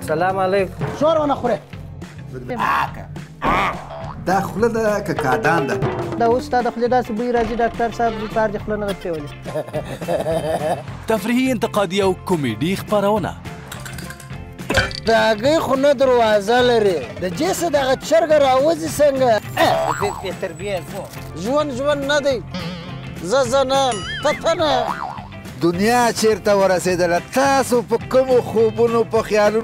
سلام علیکم. شور ونه خورې. دا خوله ده که کادان ده؟ دا اوس ستا د خولې داسې بوی راځي ډاکټر صاحب کار دې خوله نه ده پرېولې. تفریحي انتقادي او کومیډي خپرونه. د هګۍ خو نه دروازه لري، د جېسه دغه چرګه راوځي څنګه؟ تربیه ژوند نه دی. زه نه ته نه. دنیا چیرته ورسېدله؟ تاسو په کومو خوبونو په خیالونو